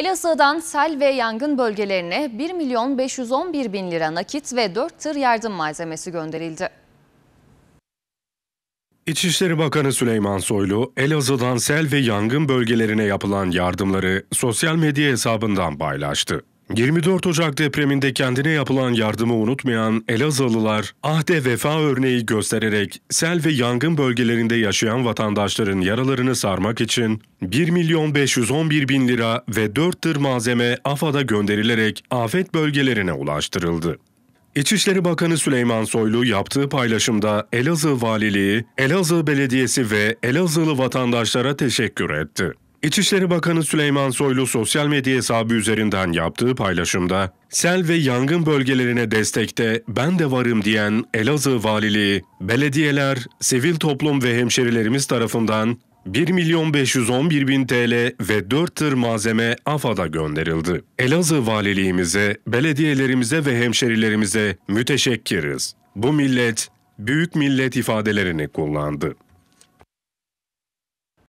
Elazığ'dan sel ve yangın bölgelerine 1.511.000 lira nakit ve 4 tır yardım malzemesi gönderildi. İçişleri Bakanı Süleyman Soylu, Elazığ'dan sel ve yangın bölgelerine yapılan yardımları sosyal medya hesabından paylaştı. 24 Ocak depreminde kendine yapılan yardımı unutmayan Elazığlılar, ahde vefa örneği göstererek sel ve yangın bölgelerinde yaşayan vatandaşların yaralarını sarmak için 1.511.000 lira ve 4 tır malzeme AFAD'a gönderilerek afet bölgelerine ulaştırıldı. İçişleri Bakanı Süleyman Soylu yaptığı paylaşımda Elazığ Valiliği, Elazığ Belediyesi ve Elazığlı vatandaşlara teşekkür etti. İçişleri Bakanı Süleyman Soylu sosyal medya hesabı üzerinden yaptığı paylaşımda, sel ve yangın bölgelerine destekte ben de varım diyen Elazığ Valiliği, belediyeler, sivil toplum ve hemşerilerimiz tarafından 1.511.000 TL ve 4 tır malzeme AFAD'a gönderildi. Elazığ Valiliğimize, belediyelerimize ve hemşerilerimize müteşekkiriz. Bu millet, büyük millet ifadelerini kullandı.